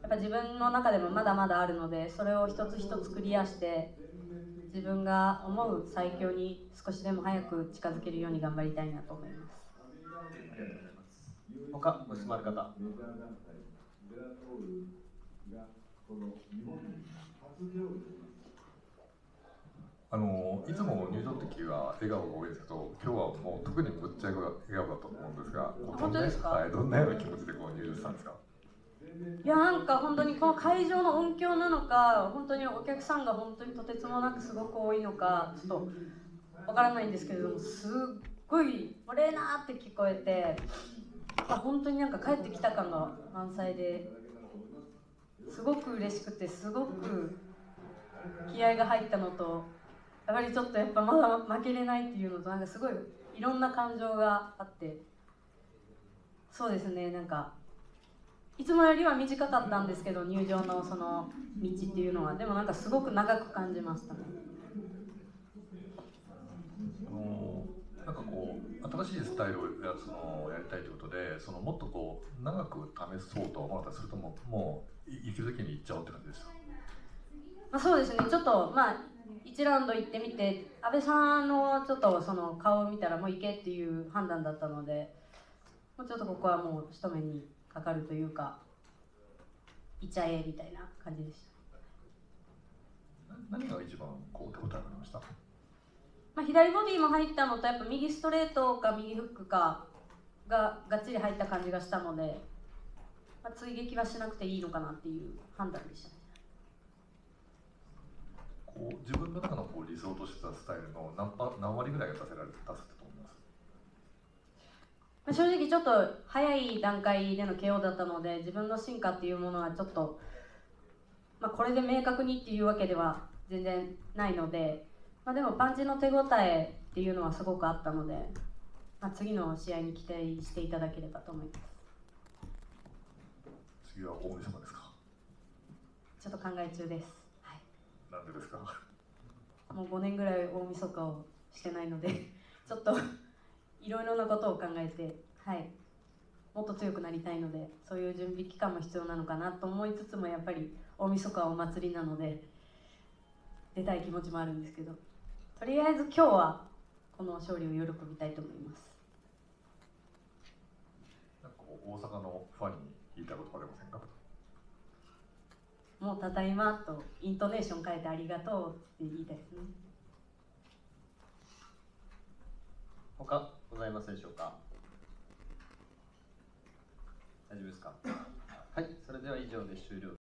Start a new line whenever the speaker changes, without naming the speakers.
っぱ自分の中でもまだまだあるので、それを一つ一つクリアして自分が思う最強に少しでも早く近づけるように頑張りたいなと思います。
ありがとうございます。他ご質問ある方。
いつも入場の時は笑顔が多いですけど、今日はもう特にむっちゃ笑顔だったと思うんですが、
本当ですか？
はい、どんなような気持ちでこう入場したんですか？
いや、なんか本当にこの会場の音響なのか、本当にお客さんが本当にとてつもなくすごく多いのか、ちょっとわからないんですけれども、すっごい「オレーナ」って聞こえて、本当になんか帰ってきた感が満載で、すごく嬉しくて、すごく気合が入ったのと、やっぱりちょっとやっぱまだ負けれないっていうのと、なんかすごいいろんな感情があって、そうですね、なんかいつもよりは短かったんですけど、入場のその道っていうのは、でもなんかすごく長く感じましたね。
なんかこう新しいスタイルをやりたいということで、もっとこう長く試そうと思われたりすると、もう行ける時に行っちゃおうって感じでした？
そうですね、ちょっと1ラウンド行ってみて、阿部さんのちょっとその顔を見たらもう行けっていう判断だったので、もうちょっとここはもう一目にかかるというか、行っちゃえみたいな感じでした。
何が一番こう手応えがありました？
左ボディも入ったのと、やっぱ右ストレートか右フックかががっちり入った感じがしたので、追撃はしなくていいのかなっていう判断でしたね。
こう自分の中のこう理想としたスタイルの何割ぐらいが出せたと思います？
正直ちょっと早い段階での KO だったので、自分の進化っていうものはちょっと、これで明確にっていうわけでは全然ないので、でもパンチの手応えっていうのはすごくあったので、次の試合に期待していただければと思います。
次は大晦日ですか？
ちょっと考え中です。はい、
なんでですか？
もう5年ぐらい大晦日をしてないのでちょっといろいろなことを考えて、もっと強くなりたいので、そういう準備期間も必要なのかなと思いつつも、やっぱり大晦日はお祭りなので出たい気持ちもあるんですけど、とりあえず今日はこの勝利を喜びたいと思います。
なんか大阪のファンに言いたいことありませんか？
もうただいまとイントネーション変えてありがとうって言いたいですね。
他ございますでしょうか？大丈夫ですか？はい、それでは以上で終了。